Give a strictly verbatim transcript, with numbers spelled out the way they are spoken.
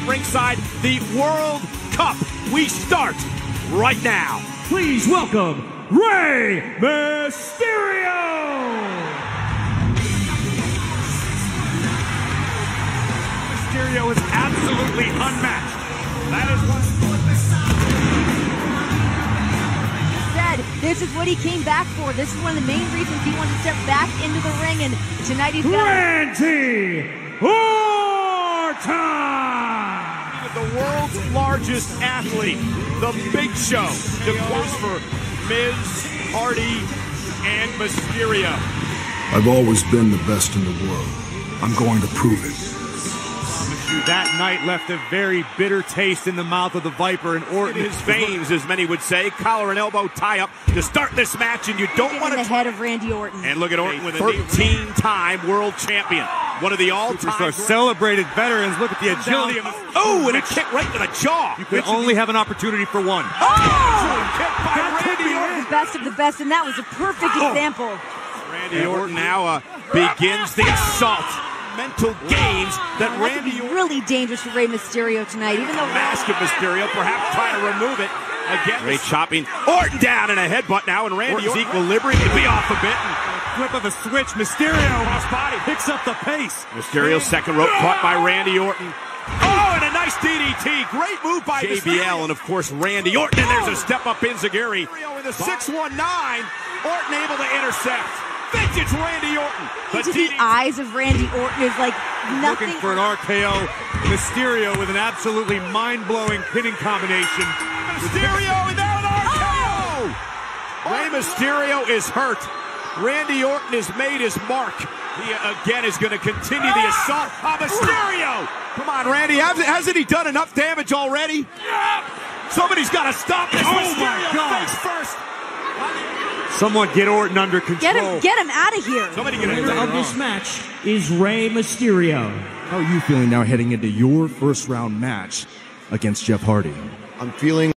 at ringside, the World Cup. We start right now. Please welcome Rey Mysterio! Mysterio is absolutely unmatched. That is what... Said, this is what he came back for. This is one of the main reasons he wanted to step back into the ring, and tonight he's got... Randy Orton! The world's largest athlete, the Big Show, of course, for Miz, Hardy, and Mysterio. I've always been the best in the world. I'm going to prove it. That night left a very bitter taste in the mouth of the Viper, and Orton in his veins, as many would say. Collar and elbow tie-up to start this match, and you don't want to... the head of Randy Orton. And look at Orton with a thirteen-time world champion. One of the all-time... celebrated veterans. Look at the agility of his... Oh, and a kick right to the jaw. You could only have an opportunity for one. Oh! Kick by Randy Orton. The best of the best, and that was a perfect oh. example. Randy Orton now uh, begins the assault. Mental games that oh, Randy Orton... really dangerous for Rey Mysterio tonight, even though... Mask of Mysterio, perhaps trying to remove it. Again, Rey chopping Orton down in a headbutt now, and Randy Orton's Orton equilibrium could be off a bit. Flip of a switch, Mysterio his body picks up the pace. Mysterio's second rope caught by Randy Orton. Oh, and a nice D D T. Great move by J B L, and of course Randy Orton. And there's a step up enziguri. In the six one nine, Orton able to intercept. Vintage Randy Orton. The, the eyes of Randy Orton is like nothing. Looking for an R K O. Mysterio with an absolutely mind-blowing pinning combination. Mysterio and now an R K O! Oh. Rey Mysterio is hurt. Randy Orton has made his mark. He again is going to continue the assault on Mysterio. Come on, Randy. Hasn't, hasn't he done enough damage already? Somebody's got to stop this. Oh Mysterio my God. face first. Someone get Orton under control. Get him, get him out of here. Somebody The get him. winner of this match is Rey Mysterio. How are you feeling now heading into your first round match against Jeff Hardy? I'm feeling